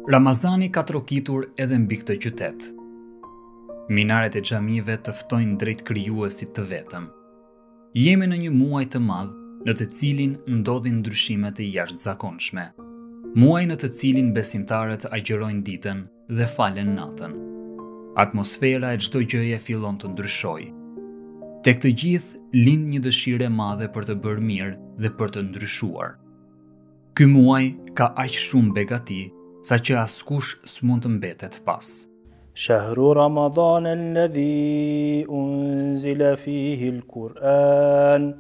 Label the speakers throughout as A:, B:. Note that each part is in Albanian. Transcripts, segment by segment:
A: Ramazani ka trokitur edhe mbi këtë qytet. Minaret e xhamive të ftojnë drejt krijuesit të vetëm. Jemi në një muaj të madh, në të cilin ndodhin ndryshimet e jashtëzakonshme. Muaj në të cilin besimtarët agjërojnë ditën dhe falen natën. Atmosfera e çdo gjëje fillon të ndryshojë. Tek të gjithë lind një dëshirë e madhe për të bërë mirë dhe për të ndryshuar. Ky muaj ka aq shumë begati, sa që askush s'mund të mbetet pas.
B: Shahru Ramadan alladhi unzila fihi al-Quran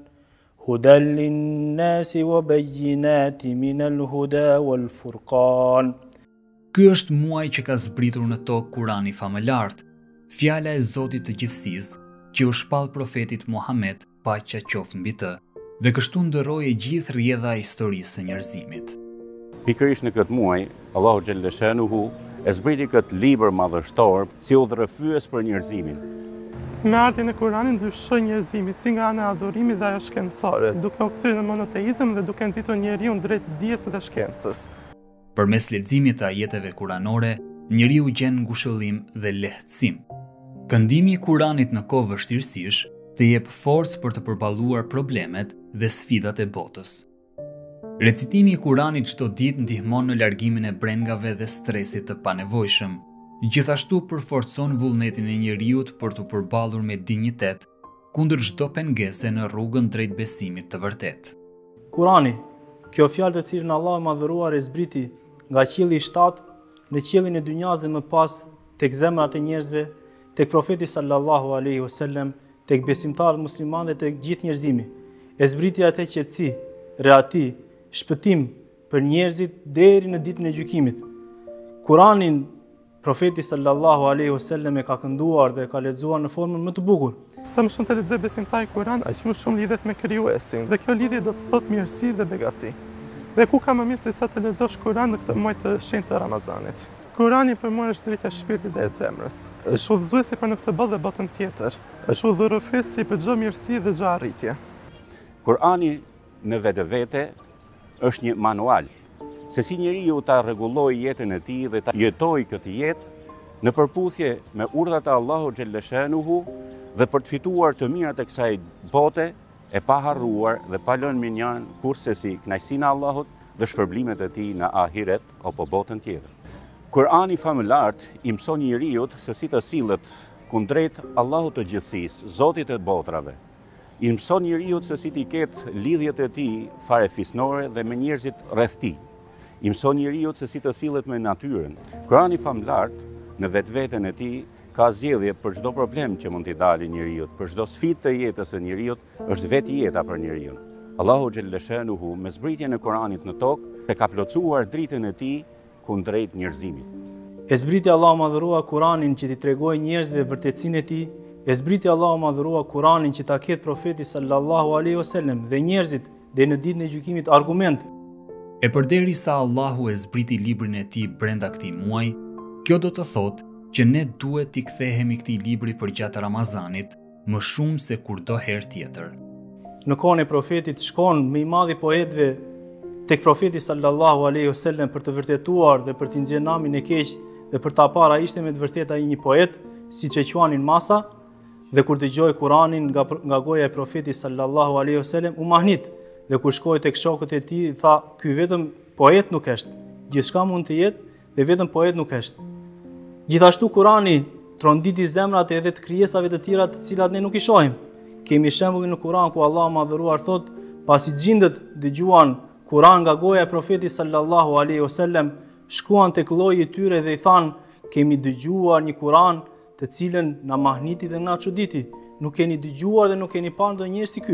B: hudan lin-nasi wa bayyinatin min al-huda wal-furqan.
A: Ky është muaj që ka zbritur në tokë Kurani famëlart, fjala e Zotit të gjithësisë, që u shpall profetit Muhammed, paqja qoftë mbi të, dhe kështu ndërroi gjithë rrjedha e historisë së njerëzimit.
C: Pikërisht në këtë muaj, Allahu xhalla shanuhu e zbriti këtë libër madhështor si udhërrëfyes për njerëzimin.
D: Me ardhin e Kuranit ndryshoi njerëzimi si nga ana e adhurimit dhe ajo shkencore, duke u kthyer në monoteizëm dhe duke nxitur njeriu drejt dijes dhe shkencës.
A: Përmes leximit të ajeteve kuranore, njeriu gjen ngushëllim dhe lehtësim. Këndimi i Kuranit në kohë vështirësish të jep forcë për të përballuar problemet dhe sfidat e botës. Recitimi i Kuranit çdo ditë ndihmon në largimin e brengave dhe stresit të panevojshëm. Gjithashtu përforcon vullnetin e njeriut për të përballur me dinjitet kundër çdo pengese në rrugën drejt besimit të vërtet.
B: Kurani, kjo fjalë të cilën Allahu i Madhëruar e zbriti nga qielli i shtatë në qiellin e dynjas dhe më pas tek zemrat e njerëzve, tek profeti sallallahu alaihi wasallam, tek besimtarët muslimanë dhe tek gjithë njerëzimi. E zbriti atë qetësi, reati, shpëtim për njerëzit deri në ditën e gjykimit. Kuranin profeti sallallahu alaihi wasallam e ka kënduar dhe ka lexuar në formën më të bukur.
D: Sa më shumë të lexoj besimtari Kur'an, aq më shumë lidhet me krijuesin, dhe kjo lidhje do të thotë mirësi dhe begati. Dhe ku ka më mirë se sa të lexosh Kur'an në këtë muaj të shenjtë të Ramazanit. Kurani për mua është drejta e shpirtit dhe e zemrës. Është udhëzuesi për në këtë botë dhe botën tjetër. Është udhërrëfyesi për çdo mirësi dhe çdo arritje.
C: Kurani në vetvete është një manual se si njeriu ta rregullojë jetën e tij dhe ta jetojë këtë jetë në përputhje me urdhat e Allahu xhalla shanuhu dhe për të fituar të mirat e kësaj bote e pa harruar dhe pa lënë minjan kurse kënaqësinë e Allahut dhe shpërblimet e tij në ahiret apo botën tjetër. Kurani famëlart i mëson njeriut se si të sillet kundrejt Allahut të gjithësisë, Zotit të botrave. I mëson njeriut se si t'i ketë lidhjet e tij farefisnore dhe me njerëzit rreth tij. I mëson njeriut se si të sillet me natyrën. Kurani famëlart në vetveten e tij ka zgjedhje për çdo problem që mund t'i dalë njeriut, për çdo sfidë të jetës së njeriut, është vetë jeta për njeriu. Allahu xhalla shanuhu me zbritjen e Kuranit në tokë e ka plotësuar dritën e tij kundrejt njerëzimit.
B: E zbriti Allahu Madhëruar Kuranin që t'i tregojë njerëzve vërtetësinë e tij. E zbriti Allahu Madhëruar Kuranin që ta ketë profeti sallallahu alaihi wasallam dhe njerëzit deri në ditën e gjykimit argument.
A: E përderisa Allahu e zbriti librin e tij brenda këtij muaji, kjo do të thotë që ne duhet t'i kthehemi këtij libri përgjatë Ramazanit më shumë se kurdo herë tjetër.
B: Në kohën e profetit shkon më i madhi poetëve tek profeti sallallahu alaihi wasallam për të vërtetuar dhe për t'i nxjerrë namin e keq dhe për ta parë ai ishte me të vërtetë ai një poet, siç e quanin masa, dhe kur dëgjoi Kuranin nga goja e profetit sallallahu alaihi wasallam u mahnit, dhe kur shkoi tek shokët e tij tha, ky vetëm poet nuk është, gjithçka mund të jetë dhe vetëm poet nuk është. Gjithashtu Kurani tronditi zemrat edhe të krijesave të tjera të cilat ne nuk i shohim. Kemi shembullin në Kuran ku Allahu Madhëruar thot, pasi xhindët dëgjuan Kuran nga goja e profetit sallallahu alaihi wasallam, shkuan tek lloji i tyre dhe i thanë, kemi dëgjuar një Kuran të cilën na mahniti dhe na çuditi. Nuk keni dëgjuar dhe nuk keni parë ndonjëherë si ky.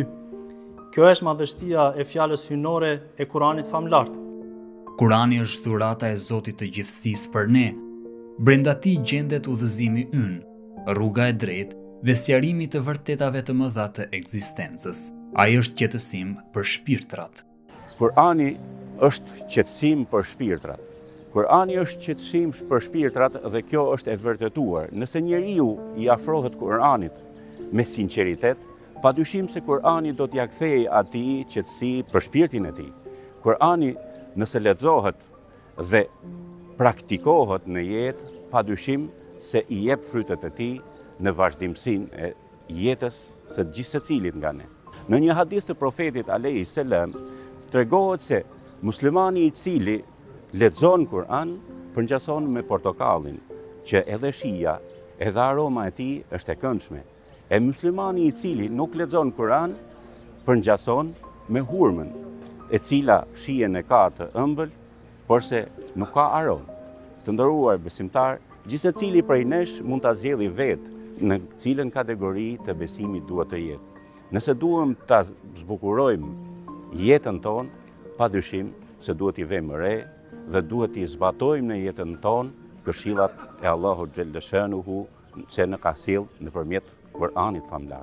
B: Kjo është madhështia e fjalës hyjnore e Kuranit famëlart.
A: Kurani është dhurata e Zotit të gjithësisë për ne. Brenda tij gjendet udhëzimi ynë, rruga e drejtë dhe sqarimi të vërtetave të mëdha të ekzistencës. Ai është qetësim për shpirtrat.
C: Kurani është qetësim për shpirtrat. Kurani është qetësim për shpirtrat dhe kjo është e vërtetuar. Nëse njeriu i afrohet Kuranit me sinqeritet, padyshim se Kurani do t'ia kthejë atij qetësi për shpirtin e tij. Kurani nëse lexohet dhe praktikohet në jetë, padyshim se i jep frytet e tij në vazhdimsinë e jetës së gjithë secilit nga ne. Në një hadith të profetit alayhi selam tregohet se muslimani i cili lexon Kur'an përngjason me portokallin, që edhe shija, edhe aroma e tij është e këndshme. E muslimani i cili nuk lexon Kur'an përngjason me hurmën, e cila shijen e ka të ëmbël, por se nuk ka aromë. Të nderuar besimtar, gjithsecili prej nesh mund ta zgjedhë vetë në cilën kategori të besimit duhet të jetë. Nëse duhem ta zbukurojmë jetën tonë, padyshim se duhet i vëmë re dhe duhet i zbatojmë në jetën tonë këshillat e Allahut xhella shanuhu që na ka sjell nëpërmjet Kur'anit famlar.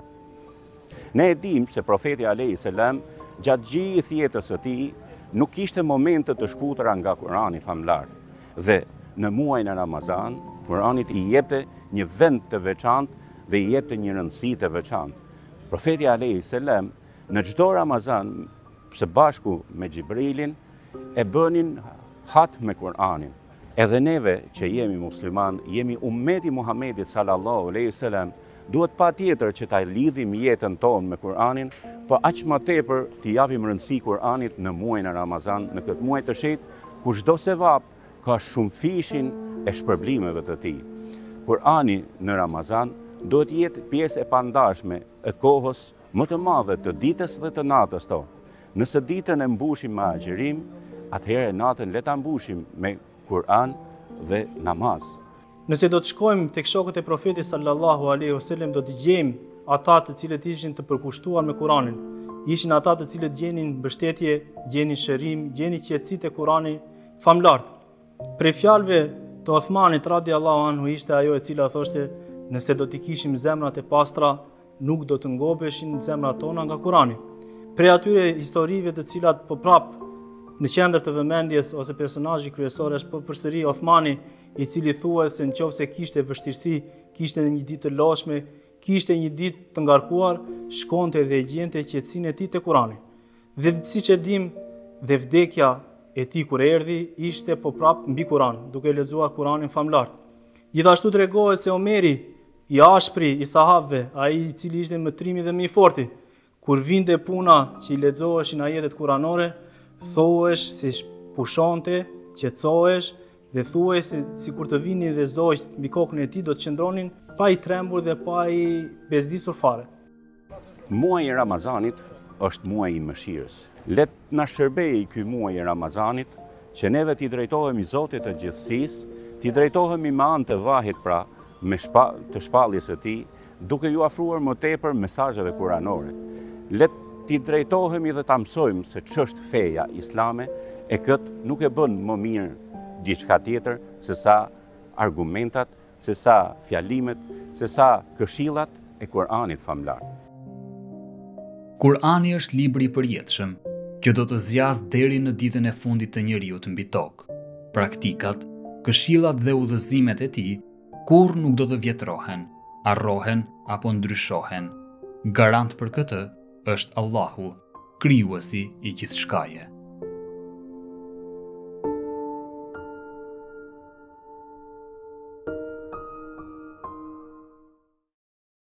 C: Ne e dim se profeti alayhi selam gjatë gjithë jetës së tij nuk kishte momente të shkutura nga Kur'ani famlar dhe në muajin e Ramazan Kur'anit i jepte një vend të veçantë dhe i jepte një rëndësi të veçantë. Profeti alayhi selam në çdo Ramazan së bashku me Xhibrilin e bënin hat me Kur'anin. Edhe neve që jemi musliman, jemi ummeti Muhamedit sallallahu alaihi wasallam, duhet patjetër që ta lidhim jetën tonë me Kur'anin, por aq më tepër t'i japim rëndësi Kur'anit në muajin e Ramazan, në këtë muaj të shenjtë, ku çdo sevap ka shumë fishin e shpërblimeve të tij. Kur'ani në Ramazan duhet jetë pjesë e pandashme e kohës më të madhe të ditës dhe të natës tonë. Nëse ditën e mbushim me agjerim, atëherë natën le ta mbushim me Kur'an dhe namaz.
B: Nëse do të shkojmë tek shokët e profetit sallallahu alaihi wasallam, do të gjejmë ata të cilët ishin të përkushtuar me Kur'anin. Ishin ata të cilët gjenin mbështetje, gjenin shërim, gjenin qetësi te Kur'ani famlart. Prej fjalëve të Uthmanit radiallahu anhu ishte ajo e cila thoshte: nëse do t'i kishim zemrat e pastra, nuk do të ngopeshin zemrat tona nga Kur'ani. Prej atyre historive të cilat po prap në qendër të vëmendjes ose personazhi kryesor është përsëri Uthmani, i cili thuhet se nëse kishte vështirësi, kishte një ditë të lodhshme, kishte një ditë të ngarkuar, shkonte dhe gjente qetësinë e tij te Kurani. Dhe siç e dim, dhe vdekja e tij kur erdhi ishte po prap mbi Kur'an, duke lexuar Kur'anin famlart. Gjithashtu tregohet se Omeri, i ashpri i sahabëve, ai i cili ishte më trimi dhe më i forti, kur vinte puna që i lexoheshin ajetet kuranore, thohesh si pushonte, qetësohesh dhe thuhesh se sikur të vinin dhe zogjt mbi kokën e tij do të qëndronin pa i trembur dhe pa i bezdisur fare.
C: Muaji i Ramazanit është muaji i mëshirës. Le të na shërbejë ky muaj i Ramazanit që neve t'i drejtohemi Zotit të gjithësisë, t'i drejtohemi me anë të vahit, pra me të shpalljes së tij, duke ju afruar më tepër mesazheve kuranore. Le t'i drejtohemi dhe ta mësojmë se ç'është feja islame, e këtë nuk e bën më mirë diçka tjetër se sa argumentat, se sa fjalimet, se sa këshillat e Kur'anit famlar.
A: Kur'ani është libri i përjetshëm që do të zgjasë deri në ditën e fundit të njeriut mbi tokë. Praktikat, këshillat dhe udhëzimet e tij kurrë nuk do të vjetrohen, harrohen apo ndryshohen. Garant për këtë është Allahu, krijuesi i gjithçkaje.